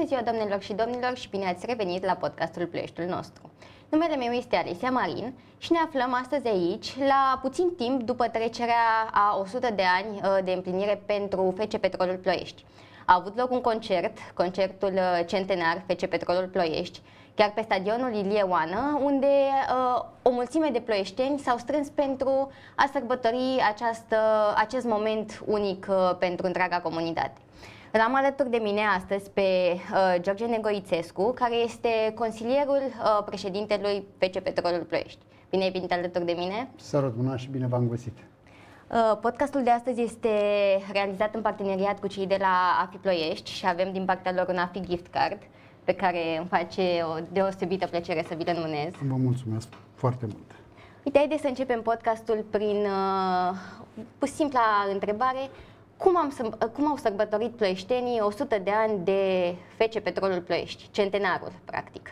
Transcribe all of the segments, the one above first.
ziua, doamnelor și domnilor, și bine ați revenit la podcastul Ploieștiul nostru. Numele meu este Alesia Marin și ne aflăm astăzi aici, la puțin timp după trecerea a 100 de ani de împlinire pentru FC Petrolul Ploiești. A avut loc un concert, concertul centenar FC Petrolul Ploiești, chiar pe stadionul Ilie Oană, unde o mulțime de ploieșteni s-au strâns pentru a sărbători acest moment unic pentru întreaga comunitate. L-am alături de mine astăzi pe George Negoițescu, care este consilierul președintelui FC Petrolul Ploiești. Bine ai venit alături de mine! Sărut mâna și bine v-am găsit! Podcastul de astăzi este realizat în parteneriat cu cei de la AFI Ploiești și avem din partea lor un AFI gift card pe care îmi face o deosebită plăcere să vi-l înmânez. Vă mulțumesc foarte mult! Uite, haideți să începem podcastul prin simpla întrebare. Cum au sărbătorit ploieștenii 100 de ani de FC Petrolul Ploiești, centenarul, practic?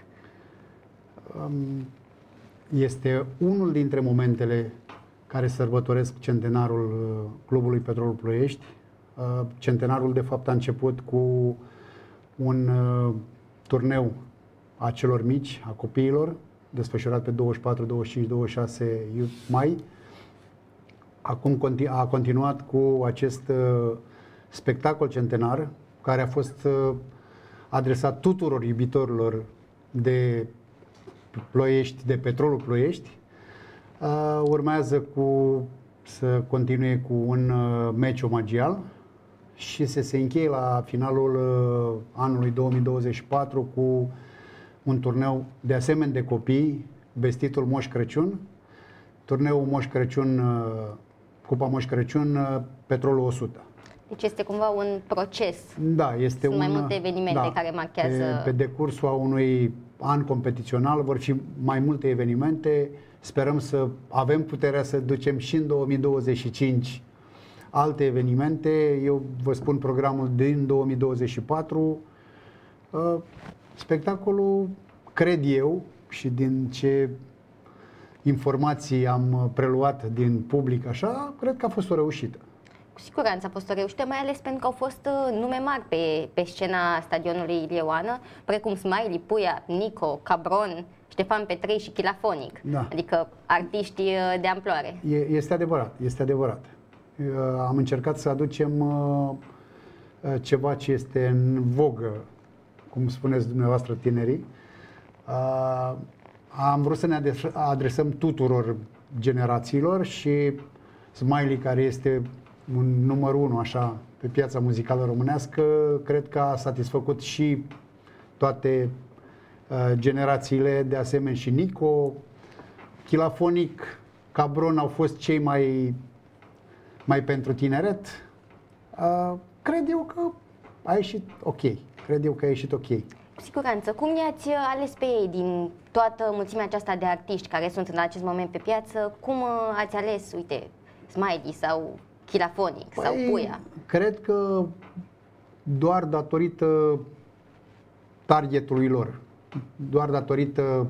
Este unul dintre momentele care sărbătoresc centenarul Clubului Petrolul Ploiești. Centenarul, de fapt, a început cu un turneu a celor mici, a copiilor, desfășurat pe 24, 25, 26 mai. Acum a continuat cu acest spectacol centenar, care a fost adresat tuturor iubitorilor de Ploiești, de Petrolul Ploiești. Urmează să continue cu un meci omagial și se încheie la finalul anului 2024 cu un turneu de asemenea de copii, vestitul Moș Crăciun, turneul Moș Crăciun, Cupa Moș Crăciun, Petrolul 100. Deci este cumva un proces. Da, este mai multe evenimente care marchează. Pe decursul a unui an competițional vor fi mai multe evenimente. Sperăm să avem puterea să ducem și în 2025 alte evenimente. Eu vă spun programul din 2024. Spectacolul, cred eu, și din ce informații am preluat din public așa, cred că a fost o reușită. Cu siguranță a fost o reușită, mai ales pentru că au fost nume mari pe scena stadionului Ilie Oană, precum Smiley, Puia, Nico, Cabron, Ștefan Petrei și Chilafonic. Da. Adică artiști de amploare. Este adevărat, este adevărat. Am încercat să aducem ceva ce este în vogă, cum spuneți dumneavoastră, tinerii. Am vrut să ne adresăm tuturor generațiilor și Smiley, care este un număr 1 așa pe piața muzicală românească, cred că a satisfăcut și toate generațiile, de asemenea și Nico, Chilafonic, Cabron au fost cei mai pentru tineret. Cred eu că a ieșit ok. Cred eu că a ieșit ok. Cu siguranță. Cum i-ați ales pe ei din toată mulțimea aceasta de artiști care sunt în acest moment pe piață? Cum ați ales, uite, Smiley sau Chilafonic sau Puia? Cred că doar datorită targetului lor, doar datorită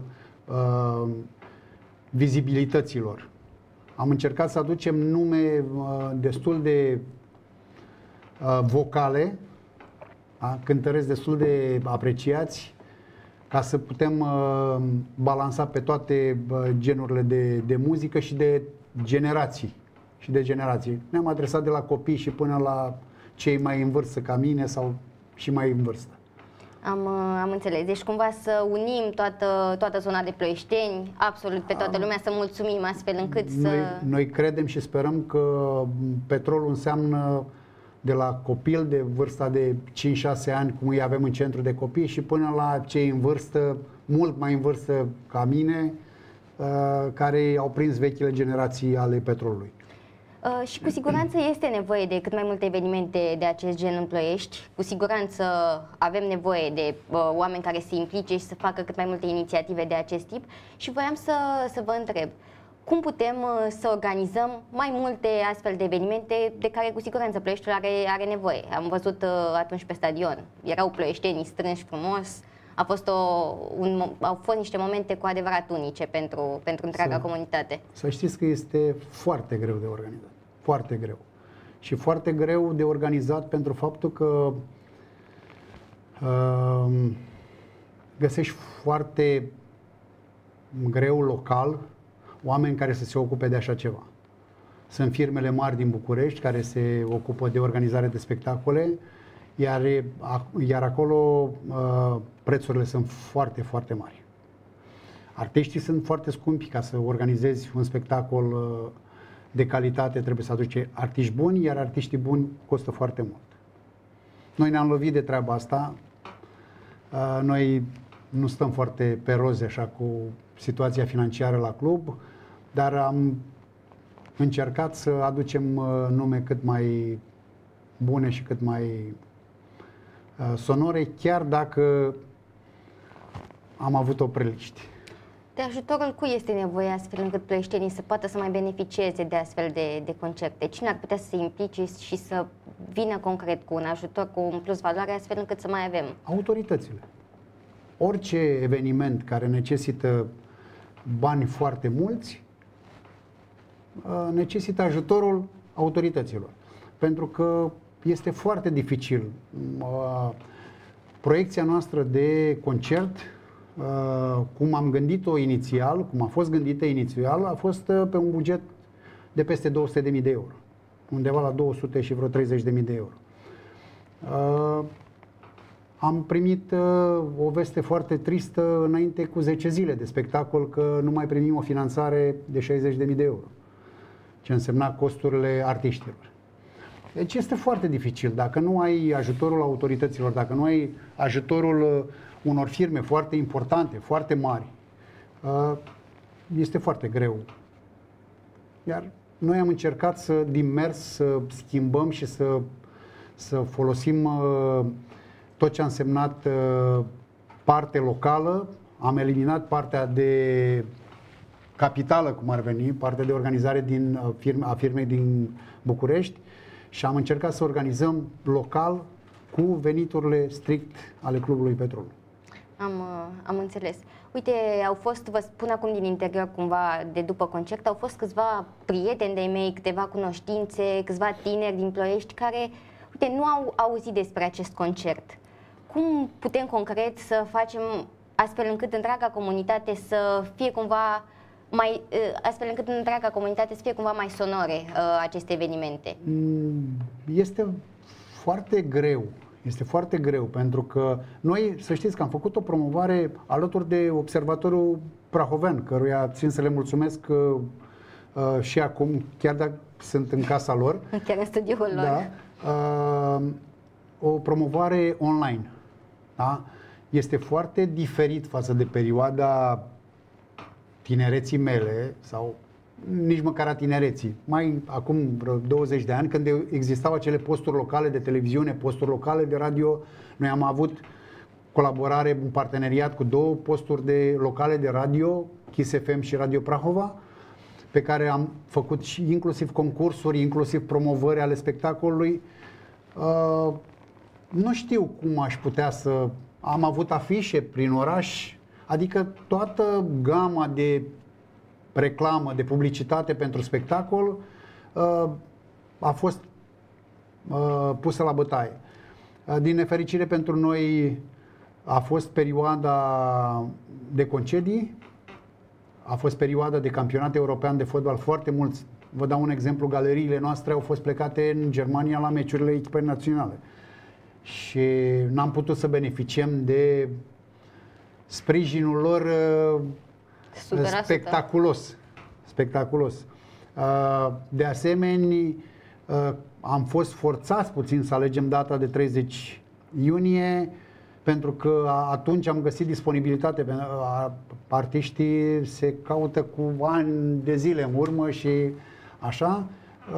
vizibilităților. Am încercat să aducem nume destul de vocale, cântăreți destul de apreciați, ca să putem balansa pe toate genurile de muzică și de generații. Ne-am adresat de la copii și până la cei mai în vârstă ca mine sau și mai în vârstă. Am înțeles. Deci cumva să unim toată zona de ploieșteni, absolut pe toată lumea, să mulțumim astfel încât Noi credem și sperăm că petrolul înseamnă de la copil de vârsta de 5-6 ani, cum îi avem în centru de copii, și până la cei în vârstă, mult mai în vârstă ca mine, care au prins vechile generații ale petrolului. Și cu siguranță este nevoie de cât mai multe evenimente de acest gen în Ploiești. Cu siguranță avem nevoie de oameni care se implice și să facă cât mai multe inițiative de acest tip. Și voiam să vă întreb, cum putem să organizăm mai multe astfel de evenimente de care cu siguranță Ploieștiul are nevoie? Am văzut atunci pe stadion, erau ploieștenii strânși frumos, au fost niște momente cu adevărat unice pentru întreaga comunitate. Să știți că este foarte greu de organizat, foarte greu. Și foarte greu de organizat pentru faptul că Găsești foarte greu local oameni care să se ocupe de așa ceva. Sunt firmele mari din București care se ocupă de organizare de spectacole, iar acolo prețurile sunt foarte, foarte mari. Artiștii sunt foarte scumpi. Ca să organizezi un spectacol de calitate trebuie să aduci artiști buni, iar artiștii buni costă foarte mult. Noi ne-am lovit de treaba asta. Noi nu stăm foarte pe roze așa cu situația financiară la club, dar am încercat să aducem nume cât mai bune și cât mai sonore, chiar dacă am avut opreliști. De ajutorul cui este nevoie astfel încât ploieștenii să poată să mai beneficieze de astfel de concerte? Cine ar putea să se implice și să vină concret cu un ajutor, cu un plus valoare, astfel încât să mai avem? Autoritățile. Orice eveniment care necesită bani foarte mulți, necesită ajutorul autorităților. Pentru că este foarte dificil. Proiecția noastră de concert, cum am gândit-o inițial, cum a fost gândită inițial, a fost pe un buget de peste 200.000 de euro. Undeva la 200 și vreo 30.000 de euro. Am primit o veste foarte tristă înainte cu 10 zile de spectacol că nu mai primim o finanțare de 60.000 de euro, ce însemna costurile artiștilor. Deci este foarte dificil. Dacă nu ai ajutorul autorităților, dacă nu ai ajutorul unor firme foarte importante, foarte mari, este foarte greu. Iar noi am încercat din mers să schimbăm și să folosim tot ce a însemnat parte locală. Am eliminat partea de capitală, cum ar veni, partea de organizare a firmei din București, și am încercat să organizăm local cu veniturile strict ale Clubului Petrol. Am înțeles. Uite, au fost, vă spun acum din interior cumva de după concert, au fost câțiva prieteni de-ai mei, câteva cunoștințe, câțiva tineri din Ploiești care, uite, nu au auzit despre acest concert. Cum putem concret să facem astfel încât întreaga comunitate să fie cumva mai sonore aceste evenimente? Este foarte greu. Este foarte greu, pentru că noi, să știți că am făcut o promovare alături de Observatorul Prahovean, căruia țin să le mulțumesc și acum, chiar dacă sunt în casa lor. Chiar în studioul lor. Da, o promovare online. Da? Este foarte diferit față de perioada tinereții mele, sau nici măcar a tinereții. Mai acum vreo 20 de ani, când existau acele posturi locale de televiziune, posturi locale de radio, noi am avut colaborare, un parteneriat cu 2 posturi locale de radio, Kiss FM și Radio Prahova, pe care am făcut și inclusiv concursuri, inclusiv promovări ale spectacolului. Nu știu cum aș putea să... Am avut afișe prin oraș, adică toată gama de reclamă, de publicitate pentru spectacol a fost pusă la bătaie. Din nefericire pentru noi a fost perioada de concedii, a fost perioada de campionat european de fotbal. Foarte mulți, vă dau un exemplu, galeriile noastre au fost plecate în Germania la meciurile echipei naționale și n-am putut să beneficiem de sprijinul lor spectaculos. De asemenea, am fost forțați puțin să alegem data de 30 iunie, pentru că atunci am găsit disponibilitate. Artiștii se caută cu ani de zile în urmă și așa,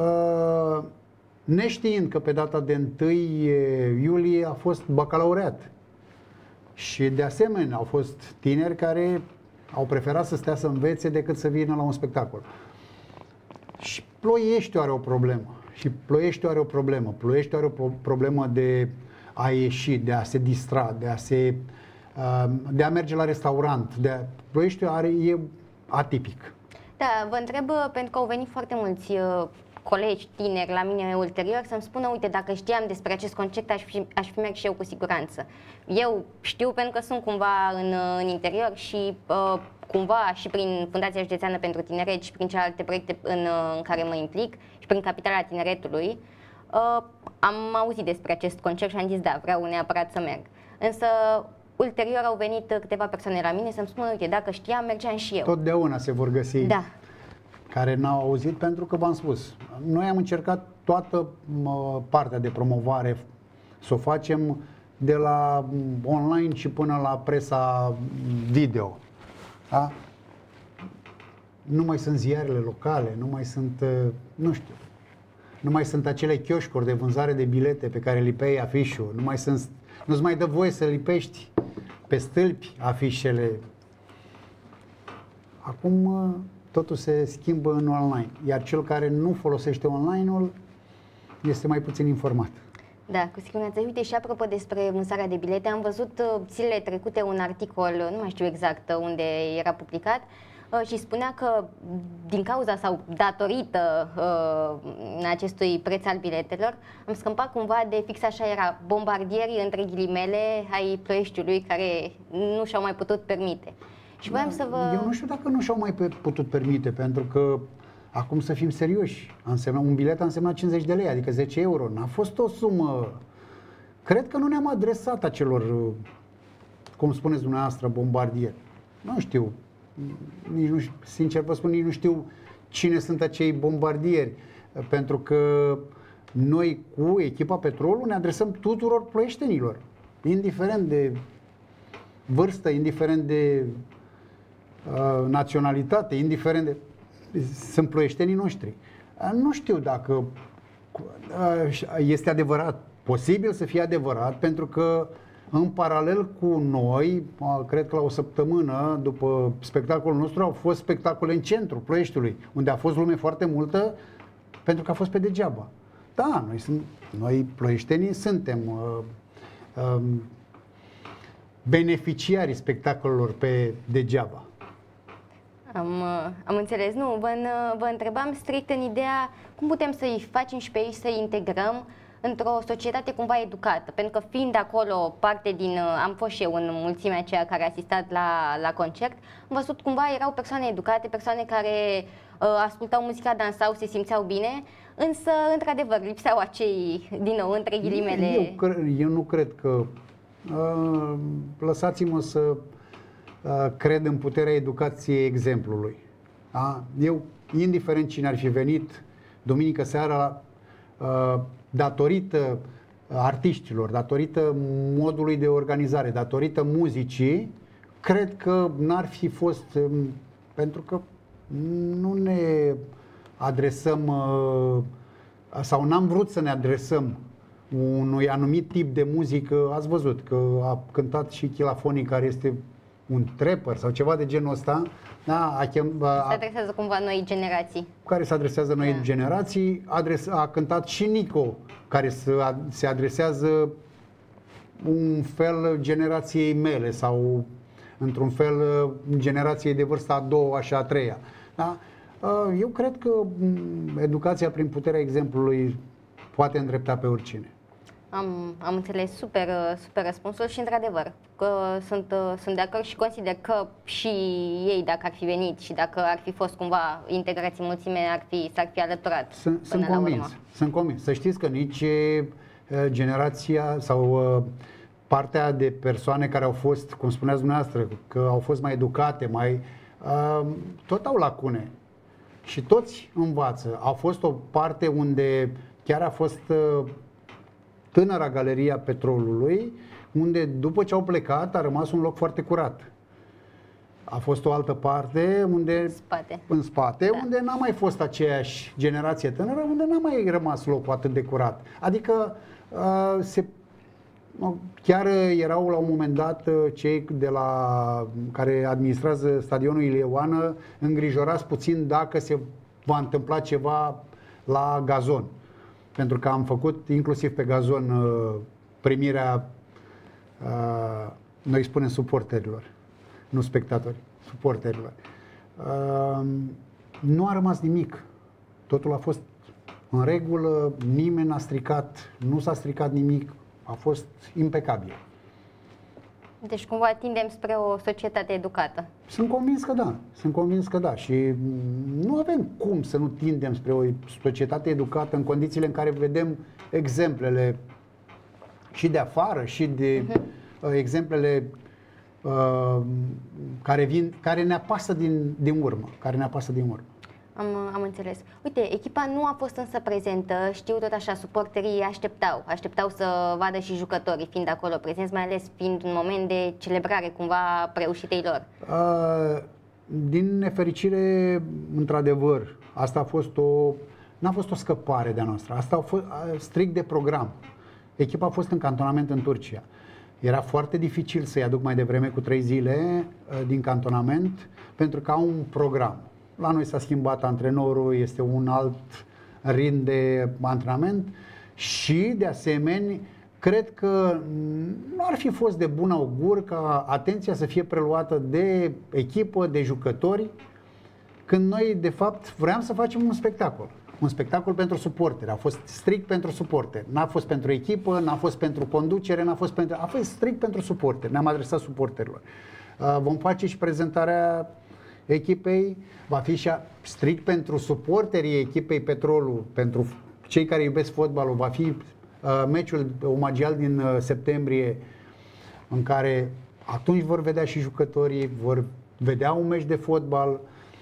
neștiind că pe data de 1 iulie a fost bacalaureat. Și de asemenea au fost tineri care au preferat să stea să învețe decât să vină la un spectacol. Și Ploieștiul are o problemă. Ploieștiul are o problemă de a ieși, de a se distra, de a merge la restaurant. Ploieștiul e atipic. Da, vă întreb pentru că au venit foarte mulți colegi tineri la mine ulterior să-mi spună, uite, dacă știam despre acest concert, aș fi mers și eu cu siguranță. Eu știu pentru că sunt cumva în interior și cumva și prin Fundația Județeană pentru Tineret și prin celelalte proiecte în care mă implic și prin Capitala Tineretului, am auzit despre acest concert și am zis, da, vreau neapărat să merg. Însă, ulterior au venit câteva persoane la mine să-mi spună, uite, dacă știam, mergeam și eu. Totdeauna se vor găsi da. care n-au auzit, pentru că v-am spus, noi am încercat toată partea de promovare să o facem de la online și până la presa video. Da? Nu mai sunt ziarele locale, nu mai sunt, nu știu, nu mai sunt acele chioșcuri de vânzare de bilete pe care lipeai afișul, nu-ți mai dă voie să lipești pe stâlpi afișele. Acum totul se schimbă în online, iar cel care nu folosește online-ul este mai puțin informat. Da, cu siguranță. Uite, și apropo despre vânzarea de bilete, am văzut zilele trecute un articol, nu mai știu exact unde era publicat, și spunea că din cauza sau datorită acestui preț al biletelor, am scăpat cumva de fix așa era, bombardieri între ghilimele ai Ploieștiului care nu și-au mai putut permite. Și voiam să vă... Eu nu știu dacă nu și-au mai putut permite, pentru că acum să fim serioși, un bilet a însemnat 50 de lei, adică 10 euro. N-a fost o sumă. Cred că nu ne-am adresat acelor, cum spuneți dumneavoastră, bombardieri. Nu știu, nici nu, sincer vă spun, nici nu știu cine sunt acei bombardieri, pentru că noi cu echipa Petrolul ne adresăm tuturor ploieștenilor, indiferent de vârstă, indiferent de naționalitate, indiferent de... Sunt ploieștenii noștri. Nu știu dacă este adevărat, posibil să fie adevărat, pentru că în paralel cu noi, cred că la o săptămână după spectacolul nostru, au fost spectacole în centru Ploieștiului, unde a fost lume foarte multă, pentru că a fost pe degeaba. Da, noi ploieștenii suntem beneficiarii spectacolelor pe degeaba. Am înțeles. Nu, vă întrebam strict în ideea cum putem să-i facem și pe ei să-i integrăm într-o societate cumva educată. Pentru că fiind acolo parte din... Am fost și eu în mulțimea aceea care a asistat la concert, am văzut cumva erau persoane educate, persoane care ascultau muzica, dansau, se simțeau bine, însă, într-adevăr, lipseau acei, din nou, între ghilimele... Eu nu cred că... lăsați-mă să cred în puterea educației exemplului. Da? Eu, indiferent cine ar fi venit duminică seara, datorită artiștilor, datorită modului de organizare, datorită muzicii, cred că n-ar fi fost, pentru că nu ne adresăm sau n-am vrut să ne adresăm unui anumit tip de muzică. Ați văzut că a cântat și Chilafonic, care este un trapper sau ceva de genul ăsta, da, se adresează cumva noi generații. Care se adresează noi generații. A cântat și Nico, care se adresează un fel generației mele sau într-un fel generației de vârsta a doua și a treia. Da? Eu cred că educația prin puterea exemplului poate îndrepta pe oricine. Am înțeles super răspunsul și într-adevăr că sunt de acord și consider că și ei, dacă ar fi venit și dacă ar fi fost cumva integrați în mulțime, s-ar fi alăturat. Sunt convins. Să știți că nici generația sau partea de persoane care au fost, cum spuneați dumneavoastră, că au fost mai educate, tot au lacune și toți învață. A fost o parte unde chiar a fost tânăra Galeria Petrolului, unde după ce au plecat a rămas un loc foarte curat. A fost o altă parte în spate, da, unde n-a mai fost aceeași generație tânără, unde n-a mai rămas locul atât de curat. Adică chiar erau la un moment dat cei care administrează stadionul Ileoană îngrijorați puțin dacă se va întâmpla ceva la gazon. Pentru că am făcut inclusiv pe gazon primirea, noi spunem suporterilor, nu spectatori, suporterilor. Nu a rămas nimic. Totul a fost în regulă, nimeni n-a stricat, nu s-a stricat nimic, a fost impecabil. Deci cumva tindem spre o societate educată. Sunt convins că da și nu avem cum să nu tindem spre o societate educată în condițiile în care vedem exemplele și de afară și de exemplele care ne apasă din urmă, Am înțeles. Uite, echipa nu a fost însă prezentă, știu tot așa, suporterii așteptau să vadă și jucătorii fiind acolo prezenți, mai ales fiind un moment de celebrare cumva reușitei lor. Din nefericire, într-adevăr, asta a fost n-a fost o scăpare de-a noastră, asta a fost strict de program. Echipa a fost în cantonament în Turcia. Era foarte dificil să-i aduc mai devreme cu 3 zile din cantonament pentru că au un program. La noi s-a schimbat antrenorul, este un alt ritm de antrenament și, de asemenea, cred că nu ar fi fost de bun augur ca atenția să fie preluată de echipă, de jucători, când noi, de fapt, vreau să facem un spectacol. Un spectacol pentru suporteri. A fost strict pentru suporteri. N-a fost pentru echipă, n-a fost pentru conducere, a fost strict pentru suporteri. Ne-am adresat suporterilor. Vom face și prezentarea echipei, va fi și strict pentru suporterii echipei Petrolul, pentru cei care iubesc fotbalul, va fi meciul omagial din septembrie, în care atunci vor vedea și jucătorii, vor vedea un meci de fotbal.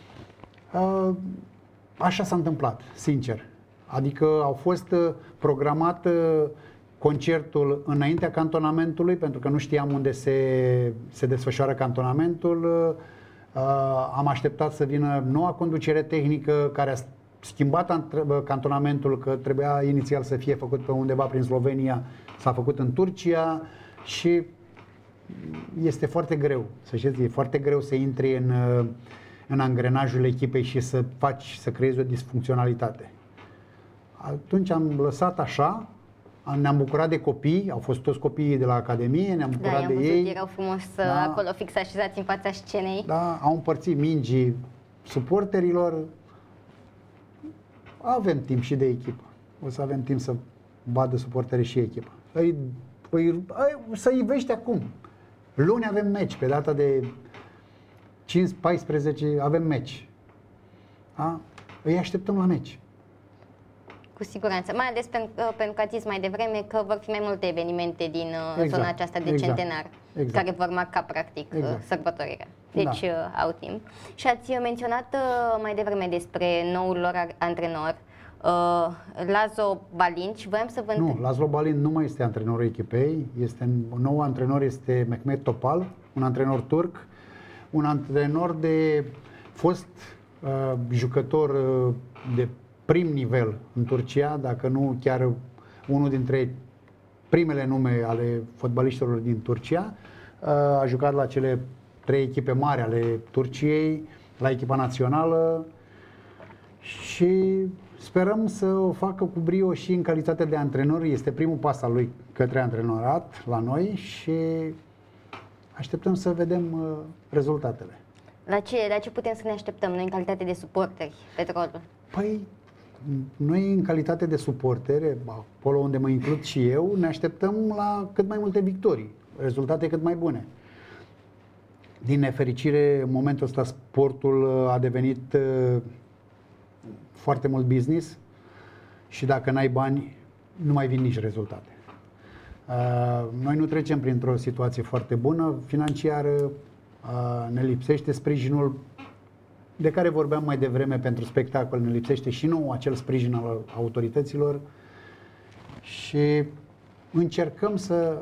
Așa s-a întâmplat, sincer. Adică au fost programat concertul înaintea cantonamentului, pentru că nu știam unde se desfășoară cantonamentul. Am așteptat să vină noua conducere tehnică care a schimbat cantonamentul, că trebuia inițial să fie făcut pe undeva prin Slovenia, s-a făcut în Turcia și este foarte greu, să știți, e foarte greu să intri în angrenajul echipei și să creezi o disfuncționalitate. Atunci am lăsat așa, ne-am bucurat de copii, au fost toți copiii de la Academie, ne-am bucurat de ei. Erau frumos acolo fix așezați în fața scenei. Da, au împărțit mingii suporterilor. Avem timp și de echipă. O să avem timp să vadă suporterii și echipa. Să-i vești acum. Luni avem meci, pe data de 5-14 avem meci. Da? Îi așteptăm la meci. Cu siguranță, mai ales pentru că ați zis mai devreme că vor fi mai multe evenimente din zona aceasta de centenar, care vor marca practic sărbătorirea. Deci au timp. Și ați menționat mai devreme despre noul lor antrenor, Laszlo Balint, și voiam să vă întreb. Nu, Laszlo Balint nu mai este antrenorul echipei, un nou antrenor este Mehmet Topal, un antrenor turc, un antrenor de fost jucător de prim nivel în Turcia, dacă nu chiar unul dintre primele nume ale fotbaliștilor din Turcia. A jucat la cele 3 echipe mari ale Turciei, la echipa națională și sperăm să o facă cu brio și în calitate de antrenor. Este primul pas al lui către antrenorat la noi și așteptăm să vedem rezultatele. La ce putem să ne așteptăm noi în calitate de suporteri, Petrolul? Păi, noi în calitate de suporteri, acolo unde mă includ și eu, ne așteptăm la cât mai multe victorii, rezultate cât mai bune. Din nefericire, în momentul ăsta sportul a devenit foarte mult business și dacă n-ai bani, nu mai vin nici rezultate. Noi nu trecem printr-o situație foarte bună financiară, ne lipsește sprijinul de care vorbeam mai devreme pentru spectacol, ne lipsește și nou acel sprijin al autorităților și încercăm să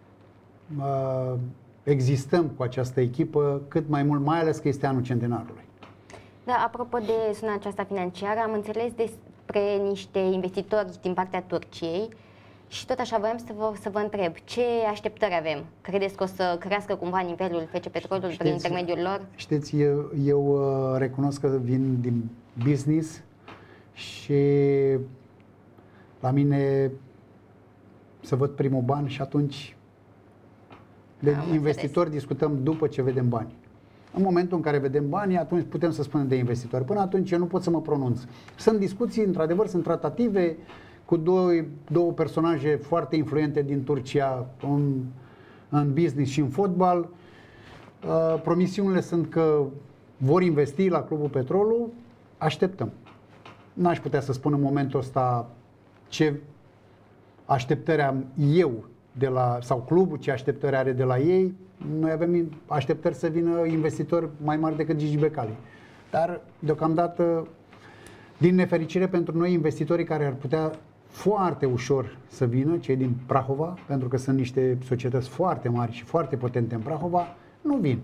existăm cu această echipă cât mai mult, mai ales că este anul centenarului. Da, apropo de zona aceasta financiară, am înțeles despre niște investitori din partea Turciei și tot așa voiam să vă întreb, ce așteptări avem? Credeți că o să crească cumva nivelul FC Petrolul prin intermediul lor? Știți, eu recunosc că vin din business și la mine să văd primul ban și atunci de investitori discutăm după ce vedem bani. În momentul în care vedem banii, atunci putem să spunem de investitori. Până atunci eu nu pot să mă pronunț. Sunt discuții, într-adevăr, sunt tratative cu două personaje foarte influente din Turcia în business și în fotbal. Promisiunile sunt că vor investi la Clubul Petrolul. Așteptăm. N-aș putea să spun în momentul ăsta ce așteptări am eu sau clubul, ce așteptări are de la ei. Noi avem așteptări să vină investitori mai mari decât Gigi Becali. Dar, deocamdată, din nefericire pentru noi, investitorii care ar putea foarte ușor să vină, cei din Prahova, pentru că sunt niște societăți foarte mari și foarte potente în Prahova, nu vin.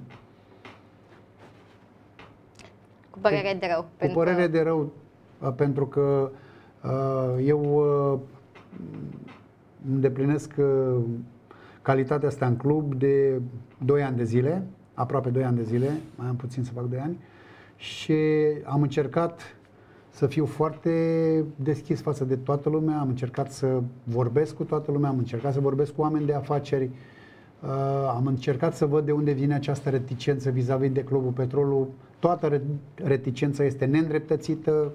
Cu părere de rău. Cu părere de rău, pentru că eu îndeplinesc calitatea asta în club de 2 ani de zile, aproape 2 ani de zile, mai am puțin să fac 2 ani, și am încercat să fiu foarte deschis față de toată lumea, am încercat să vorbesc cu toată lumea, am încercat să vorbesc cu oameni de afaceri, am încercat să văd de unde vine această reticență vis-a-vis de Clubul Petrolul. Toată reticența este neîndreptățită.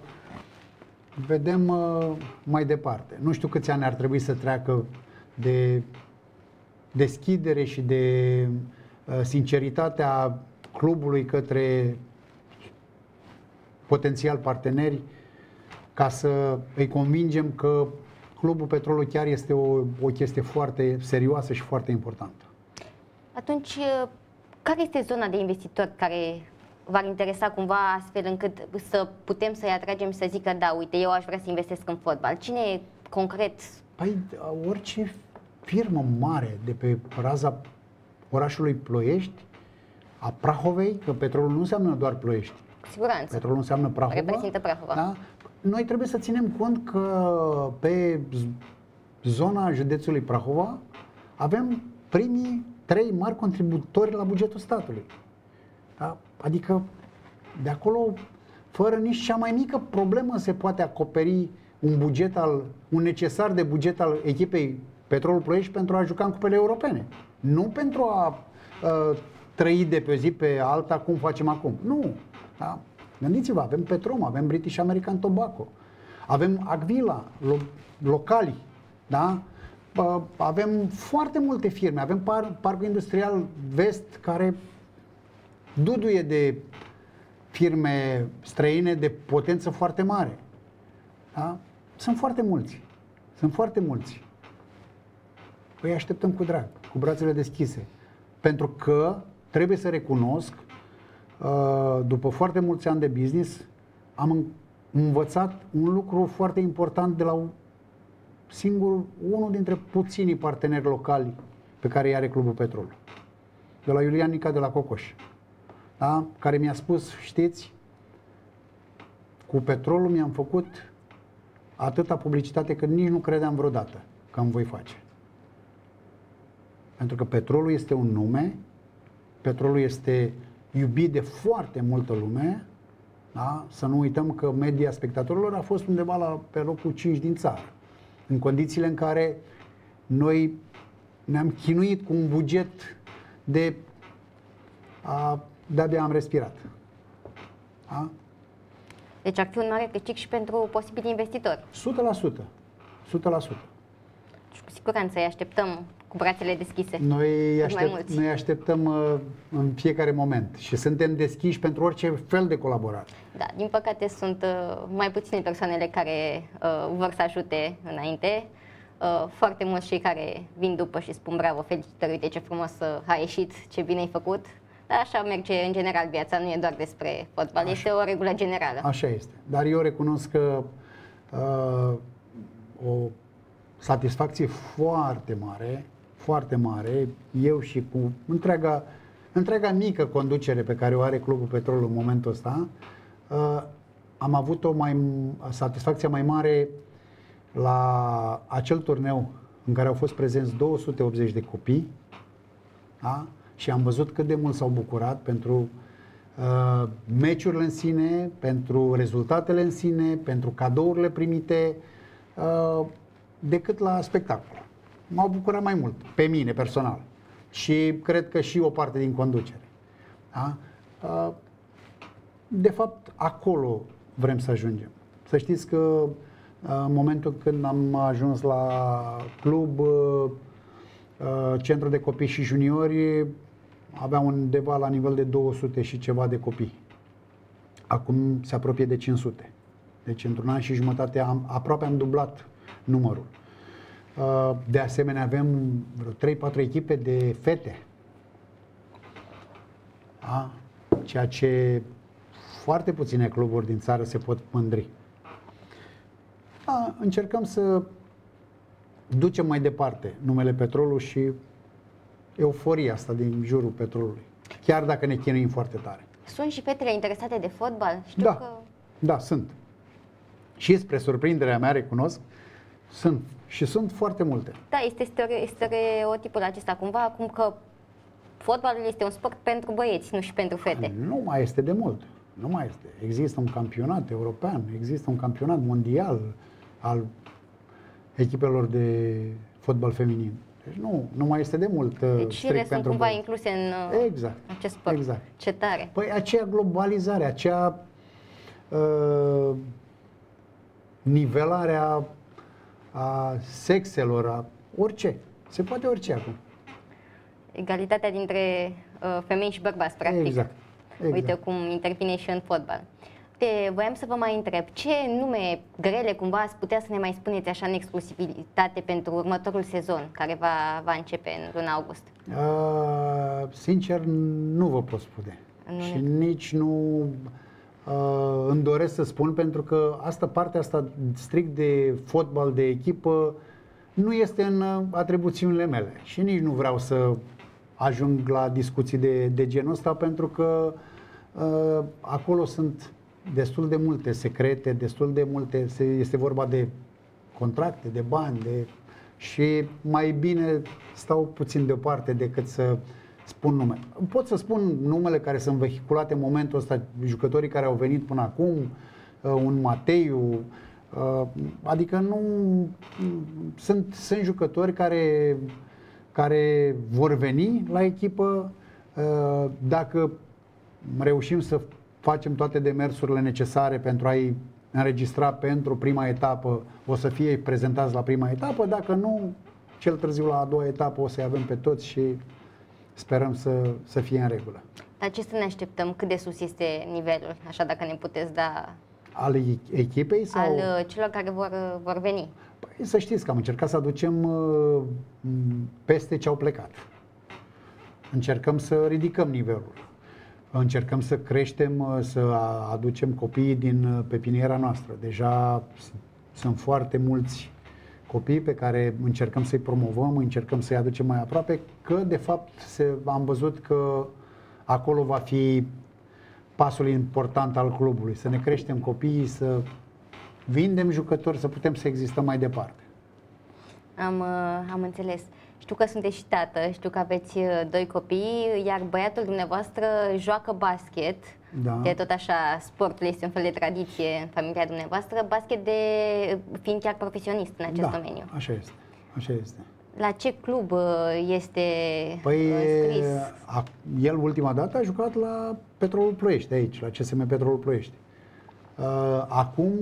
Vedem mai departe. Nu știu câți ani ar trebui să treacă de deschidere și de sinceritatea clubului către potențial parteneri ca să îi convingem că Clubul Petrolul chiar este o chestie foarte serioasă și foarte importantă. Atunci, care este zona de investitori care v-ar interesa cumva astfel încât să putem să-i atragem să zică da, uite, eu aș vrea să investesc în fotbal? Cine e concret? Păi, orice firmă mare de pe raza orașului Ploiești, a Prahovei, că petrolul nu înseamnă doar Ploiești. Cu siguranță. Petrolul înseamnă Prahova. Reprezintă Prahova. Da? Noi trebuie să ținem cont că pe zona județului Prahova avem primii 3 mari contributori la bugetul statului. Da? Adică de acolo, fără nici cea mai mică problemă, se poate acoperi un necesar de buget al echipei Petrolul Ploiești pentru a juca în cupele europene. Nu pentru a trăi de pe o zi pe alta cum facem acum. Nu. Da? Gândiți-vă, avem Petrom, avem British American Tobacco, avem Agvila, locali, da? Avem foarte multe firme, avem Parcul Industrial Vest, care duduie de firme străine de potență foarte mare. Da? Sunt foarte mulți. Sunt foarte mulți. Îi așteptăm cu drag, cu brațele deschise. Pentru că trebuie să recunosc, după foarte mulți ani de business, am învățat un lucru foarte important de la unul dintre puținii parteneri locali pe care îi are Clubul Petrol. De la Iulian Nica de la Cocoș. Da? Care mi-a spus, știți, cu petrolul mi-am făcut atâta publicitate că nici nu credeam vreodată că îmi voi face. Pentru că petrolul este un nume, petrolul este iubit de foarte multă lume, da? Să nu uităm că media spectatorilor a fost undeva pe locul 5 din țară, în condițiile în care noi ne-am chinuit cu un buget de-abia am respirat. Da? Deci ar fi un mare câștig și pentru posibili investitori. 100%. 100%. Și cu siguranță îi așteptăm cu brațele deschise. Noi așteptăm în fiecare moment și suntem deschiși pentru orice fel de colaborare. Da, din păcate sunt mai puține persoanele care vor să ajute înainte. Foarte mulți cei care vin după și spun bravo, felicitări, uite ce frumos a ieșit, ce bine ai făcut. Dar așa merge în general viața, nu e doar despre fotbal, așa. Este o regulă generală. Așa este. Dar eu recunosc că o satisfacție foarte mare, eu și cu întreaga mică conducere pe care o are Clubul Petrolul în momentul ăsta, am avut o satisfacție mai mare la acel turneu în care au fost prezenți 280 de copii, da? Și am văzut cât de mult s-au bucurat pentru meciurile în sine, pentru rezultatele în sine, pentru cadourile primite, decât la spectacol. M-au bucurat mai mult, pe mine personal. Și cred că și o parte din conducere. Da? De fapt, acolo vrem să ajungem. Să știți că în momentul când am ajuns la club, centru de copii și juniori avea undeva la nivel de 200 și ceva de copii. Acum se apropie de 500. Deci într-un an și jumătate aproape am dublat numărul. De asemenea avem vreo 3-4 echipe de fete. Ceea ce foarte puține cluburi din țară se pot mândri. Încercăm să ducem mai departe numele Petrolul și euforia asta din jurul Petrolului. Chiar dacă ne chinuim foarte tare. Sunt și fetele interesate de fotbal? Știu da, că... da, sunt. Și spre surprinderea mea, recunosc, sunt. Și sunt foarte multe. Da, este stereotipul acesta cumva, acum că fotbalul este un sport pentru băieți, nu și pentru fete. Nu mai este de mult. Nu mai este. Există un campionat european, există un campionat mondial al echipelor de fotbal feminin. Deci nu mai este de mult deci ele sunt cumva incluse în acest sport. Exact. Ce tare. Păi aceea globalizare, aceea nivelarea a sexelor, a orice. Se poate orice acum. Egalitatea dintre femei și bărbați, practic. Exact. Uite cum intervine și în fotbal. Voiam să vă mai întreb, ce nume grele cumva ați putea să ne mai spuneți așa în exclusivitate pentru următorul sezon, care va începe în luna august? Sincer, nu vă pot spune. Și nici nu îmi doresc să spun, pentru că partea asta strict de fotbal, de echipă, nu este în atribuțiunile mele. Și nici nu vreau să ajung la discuții de genul ăsta, pentru că acolo sunt destul de multe secrete, destul de multe, este vorba de contracte, de bani, și mai bine stau puțin deoparte decât să spun nume. Pot să spun numele care sunt vehiculate în momentul ăsta, jucătorii care au venit până acum, un Mateiu, adică nu sunt jucători care vor veni la echipă dacă reușim să facem toate demersurile necesare pentru a-i înregistra pentru prima etapă, o să fie prezentați la prima etapă, dacă nu, cel târziu la a doua etapă o să-i avem pe toți și sperăm să fie în regulă. Dar ce să ne așteptăm? Cât de sus este nivelul? Așa, dacă ne puteți da... Al echipei sau... Al celor care vor veni. Păi, să știți că am încercat să aducem peste ce au plecat. Încercăm să ridicăm nivelul. Încercăm să creștem, să aducem copiii din pepiniera noastră. Deja sunt foarte mulți copii pe care încercăm să-i promovăm, încercăm să-i aducem mai aproape, că de fapt am văzut că acolo va fi pasul important al clubului. Să ne creștem copiii, să vindem jucători, să putem să existăm mai departe. Am înțeles. Știu că sunteți și tată, știu că aveți 2 copii, iar băiatul dumneavoastră joacă basket. Da. De tot așa, sportul este un fel de tradiție în familia dumneavoastră, basket fiind chiar profesionist în acest domeniu. Așa este. Așa este. La ce club este scris? El ultima dată a jucat la Petrolul Ploiești, aici, la CSM Petrolul Ploiești. Acum,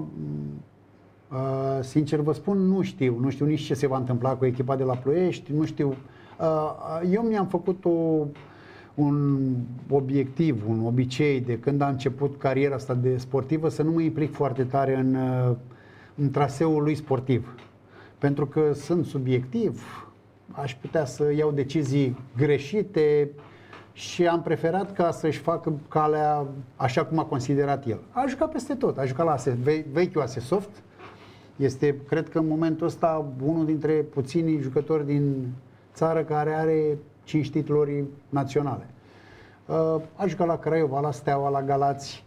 sincer vă spun, nu știu nici ce se va întâmpla cu echipa de la Ploiești, nu știu. Eu mi-am făcut un obiectiv, un obicei de când a început cariera asta de sportivă să nu mă implic foarte tare în traseul lui sportiv. Pentru că sunt subiectiv, aș putea să iau decizii greșite și am preferat ca să-și facă calea așa cum a considerat el. A jucat peste tot, a jucat la vechiul Asesoft. Este, cred că în momentul ăsta, unul dintre puținii jucători din țară care are 5 titluri naționale. A jucat la Craiova, la Steaua, la Galați.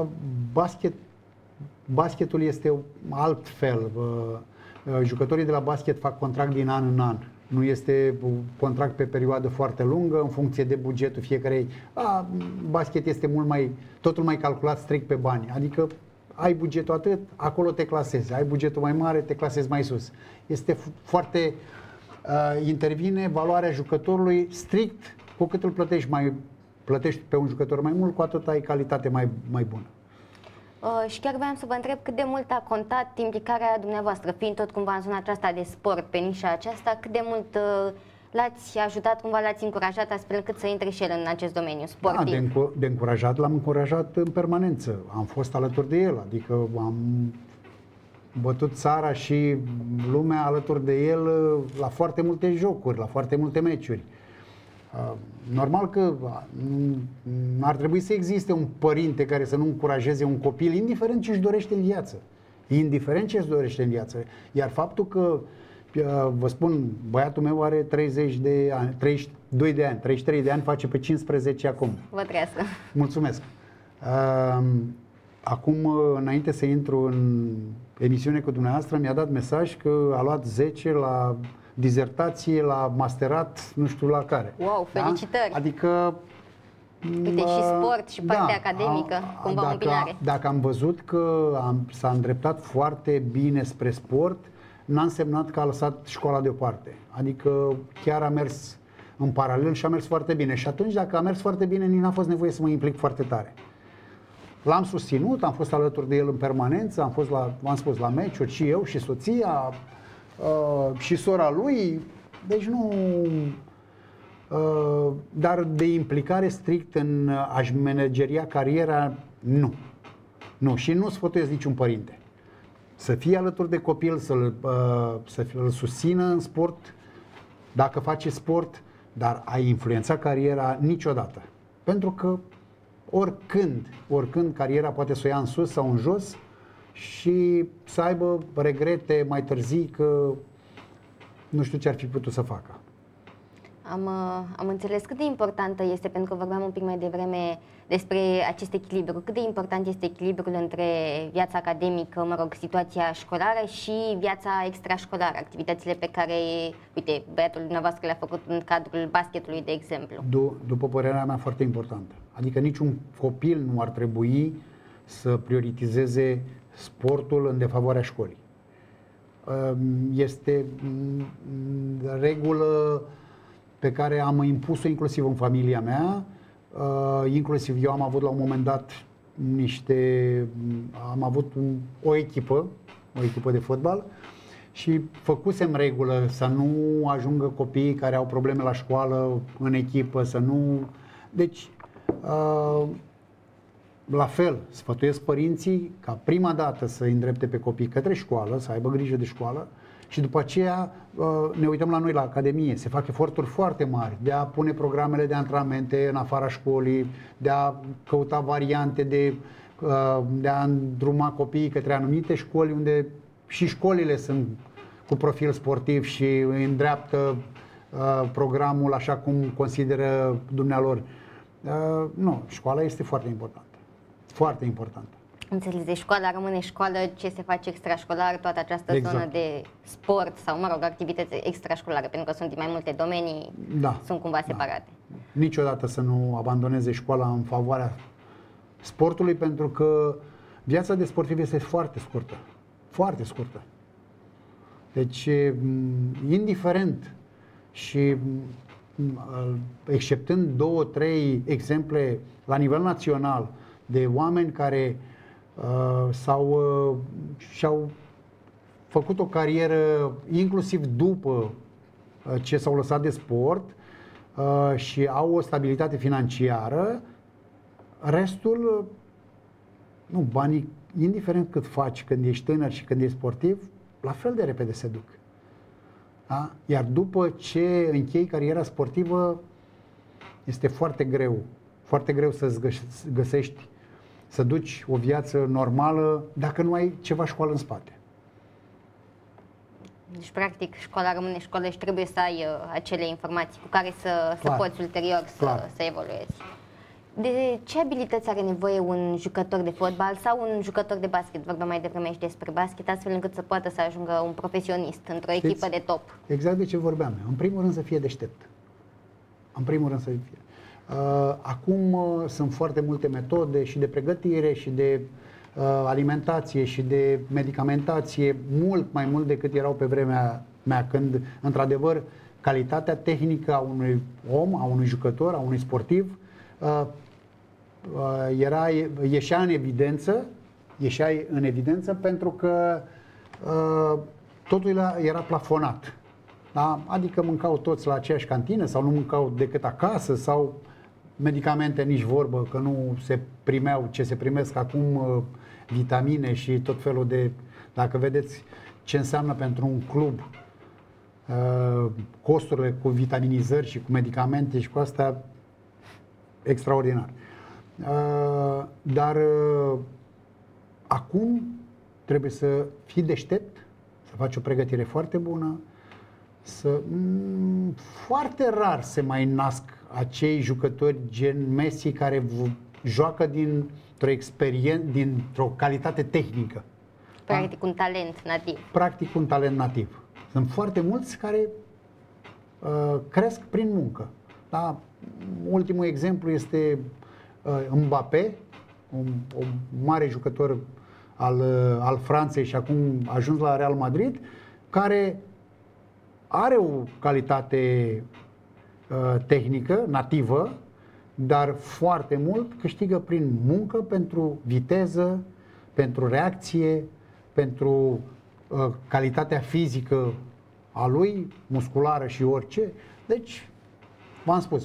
Basketul este altfel. Jucătorii de la basket fac contract din an în an. Nu este un contract pe perioadă foarte lungă, în funcție de bugetul fiecarei. Basket este totul mai calculat strict pe bani. Adică ai bugetul atât, acolo te clasezi. Ai bugetul mai mare, te clasezi mai sus. Este foarte... intervine valoarea jucătorului strict cu cât îl plătești plătești pe un jucător mai mult, cu atât ai calitate mai bună. Și chiar voiam să vă întreb cât de mult a contat implicarea dumneavoastră, fiind tot cumva în zona aceasta de sport, pe nișa aceasta, cât de mult l-ați ajutat, cumva l-ați încurajat astfel încât să intre și el în acest domeniu sportiv? Da, de încurajat l-am încurajat în permanență. Am fost alături de el, adică am bătut țara și lumea alături de el la foarte multe jocuri, la foarte multe meciuri. Normal că ar trebui să existe un părinte care să nu încurajeze un copil, indiferent ce își dorește în viață. Indiferent ce își dorește în viață. Iar faptul că, vă spun, băiatul meu are 30 de ani, 32 de ani, 33 de ani, face pe 15 acum. Vă trăiască. Mulțumesc. Acum, înainte să intru în emisiune cu dumneavoastră, mi-a dat mesaj că a luat 10 la dizertație, la masterat, nu știu la care. Wow, felicitări! Da? Adică... Uite, și sport, și partea academică, cumva un binare. Dacă am văzut că s-a îndreptat foarte bine spre sport, n-a însemnat că a lăsat școala deoparte. Adică chiar a mers în paralel și a mers foarte bine. Și atunci, dacă a mers foarte bine, nici n-a fost nevoie să mă implic foarte tare. L-am susținut, am fost alături de el în permanență, am fost v-am spus, la meciuri, și eu, și soția, și sora lui, deci nu... dar de implicare strict în a-și manageria cariera, nu. Nu, și nu sfătuiesc niciun părinte. Să fie alături de copil, să-l susțină în sport, dacă face sport, dar a influența cariera niciodată. Pentru că oricând cariera poate să o ia în sus sau în jos și să aibă regrete mai târziu că nu știu ce ar fi putut să facă. Am înțeles cât de importantă este, pentru că vorbeam un pic mai devreme despre acest echilibru, cât de important este echilibrul între viața academică, mă rog, situația școlară și viața extrașcolară, activitățile pe care, uite, băiatul dumneavoastră le-a făcut în cadrul basketului, de exemplu. După părerea mea, foarte importantă. Adică niciun copil nu ar trebui să prioritizeze sportul în defavoarea școlii. Este regulă pe care am impus-o inclusiv în familia mea, inclusiv eu am avut la un moment dat am avut o echipă de fotbal și făcusem regulă să nu ajungă copiii care au probleme la școală în echipă, să nu... Deci, la fel, sfătuiesc părinții ca prima dată să îi îndrepte pe copii către școală, să aibă grijă de școală, și după aceea ne uităm la noi la Academie. Se fac eforturi foarte mari de a pune programele de antrenamente în afara școlii, de a căuta variante de a îndruma copiii către anumite școli unde și școlile sunt cu profil sportiv și îi îndreaptă programul așa cum consideră dumnealor. Nu, școala este foarte importantă. Foarte importantă. Înțeles, de școala rămâne școală, ce se face extrașcolar, toată această zonă de sport sau, mă rog, activități extrașcolare, pentru că sunt din mai multe domenii, sunt cumva separate. Niciodată să nu abandoneze școala în favoarea sportului, pentru că viața de sportiv este foarte scurtă. Foarte scurtă. Deci, indiferent și exceptând 2-3 exemple la nivel național de oameni care și-au făcut o carieră inclusiv după ce s-au lăsat de sport și au o stabilitate financiară, restul, nu, banii, indiferent cât faci când ești tânăr și când ești sportiv, la fel de repede se duc. Da? Iar după ce închei cariera sportivă, este foarte greu să-ți găsești, să duci o viață normală dacă nu ai ceva școală în spate. Deci, practic, școala rămâne școală și trebuie să ai acele informații cu care să poți ulterior să evoluezi. De ce abilități are nevoie un jucător de fotbal sau un jucător de basket? Vorbeam mai devreme și despre basket, astfel încât să poată să ajungă un profesionist într-o echipă de top. Exact de ce vorbeam. În primul rând să fie deștept. Acum sunt foarte multe metode și de pregătire și de alimentație și de medicamentație, mult mai mult decât erau pe vremea mea, când, într-adevăr, calitatea tehnică a unui om, a unui jucător, a unui sportiv, ieșea în evidență pentru că totul era plafonat. Da? Adică mâncau toți la aceeași cantină sau nu mâncau decât acasă sau medicamente nici vorbă, că nu se primeau ce se primesc acum, vitamine și tot felul de... Dacă vedeți ce înseamnă pentru un club costurile cu vitaminizări și cu medicamente și cu asta, extraordinar. Dar acum trebuie să fii deștept, să faci o pregătire foarte bună, foarte rar se mai nasc acei jucători gen Messi care joacă dintr-o calitate tehnică. Practic un talent nativ. Practic un talent nativ. Sunt foarte mulți care cresc prin muncă. Da? Ultimul exemplu este Mbappé, un mare jucător al Franței și acum a ajuns la Real Madrid, care are o calitate tehnică, nativă, dar foarte mult câștigă prin muncă, pentru viteză, pentru reacție, pentru calitatea fizică a lui, musculară și orice. Deci, v-am spus,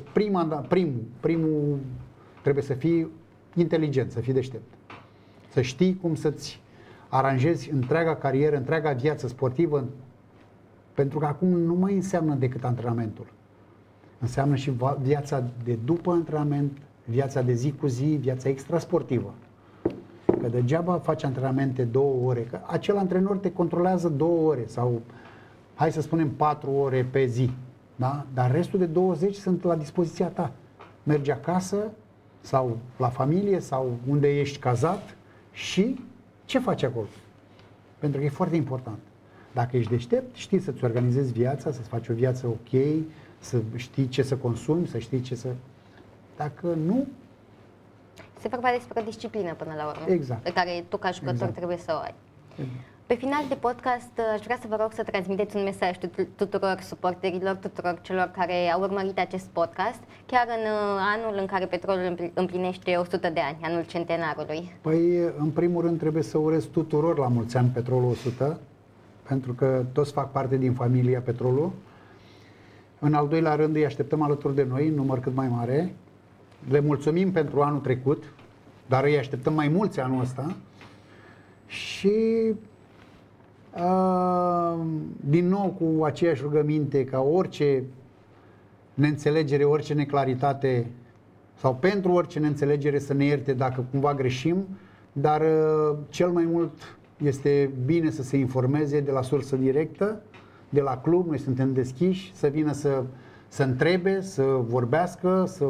primul trebuie să fii inteligent, să fii deștept. Să știi cum să-ți aranjezi întreaga carieră, întreaga viață sportivă, pentru că acum nu mai înseamnă decât antrenamentul. Înseamnă și viața de după antrenament, viața de zi cu zi, viața extrasportivă. Că degeaba faci antrenamente 2 ore, că acel antrenor te controlează 2 ore sau, hai să spunem, 4 ore pe zi. Da? Dar restul de 20 sunt la dispoziția ta. Mergi acasă sau la familie sau unde ești cazat și ce faci acolo? Pentru că e foarte important. Dacă ești deștept, știi să-ți organizezi viața, să-ți faci o viață ok, să știi ce să consumi, să știi ce să... Dacă nu... Se vorba despre o disciplină până la urmă, exact, pe care tu ca jucător trebuie să o ai. Exact. Pe final de podcast aș vrea să vă rog să transmiteți un mesaj tuturor suporterilor, tuturor celor care au urmărit acest podcast, chiar în anul în care Petrolul împlinește 100 de ani, anul centenarului. Păi, în primul rând trebuie să urez tuturor la mulți ani Petrolul 100, pentru că toți fac parte din familia Petrolul. În al doilea rând îi așteptăm alături de noi, în număr cât mai mare. Le mulțumim pentru anul trecut, dar îi așteptăm mai mulți anul ăsta. Și din nou cu aceeași rugăminte ca orice neînțelegere, orice neclaritate sau pentru orice neînțelegere să ne ierte dacă cumva greșim, dar cel mai mult este bine să se informeze de la sursă directă, de la club. Noi suntem deschiși să vină să întrebe, să vorbească, să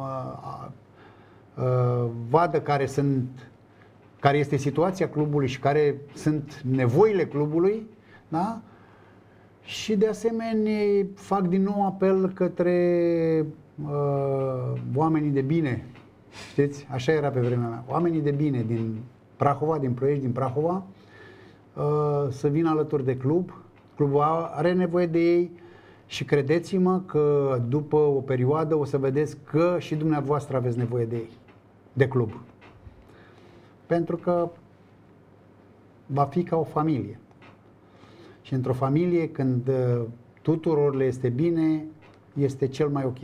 vadă care este situația clubului și care sunt nevoile clubului, da? Și de asemenea fac din nou apel către oamenii de bine. Știți? Așa era pe vremea mea. Oamenii de bine din Prahova, din Ploiești, din Prahova, să vină alături de club. Clubul are nevoie de ei și credeți-mă că după o perioadă o să vedeți că și dumneavoastră aveți nevoie de ei, de club. Pentru că va fi ca o familie. Și într-o familie, când tuturor le este bine, este cel mai ok.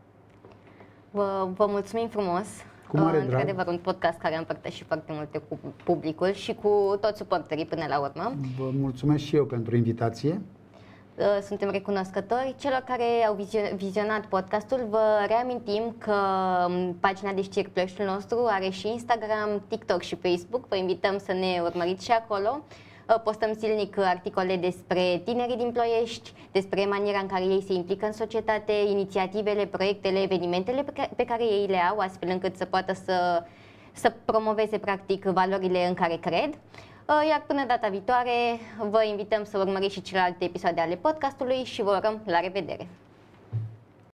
Vă mulțumim frumos. Cu mare drag. Într-adevăr, un podcast care a împărtășit foarte multe cu publicul și cu toți suporterii până la urmă. Vă mulțumesc și eu pentru invitație. Suntem recunoscători. Celor care au vizionat podcastul, vă reamintim că pagina de știri Ploieștiul nostru are și Instagram, TikTok și Facebook. Vă invităm să ne urmăriți și acolo. Postăm zilnic articole despre tinerii din Ploiești, despre maniera în care ei se implică în societate, inițiativele, proiectele, evenimentele pe care ei le au, astfel încât să poată să promoveze practic valorile în care cred. Iar până data viitoare, vă invităm să urmăriți și celelalte episoade ale podcastului și vă urăm la revedere!